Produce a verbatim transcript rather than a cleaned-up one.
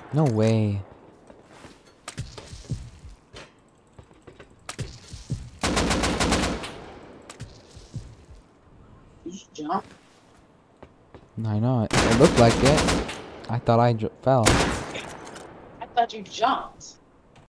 No way. You just jump. I know. It, it looked like it. I thought I j fell. I thought you jumped.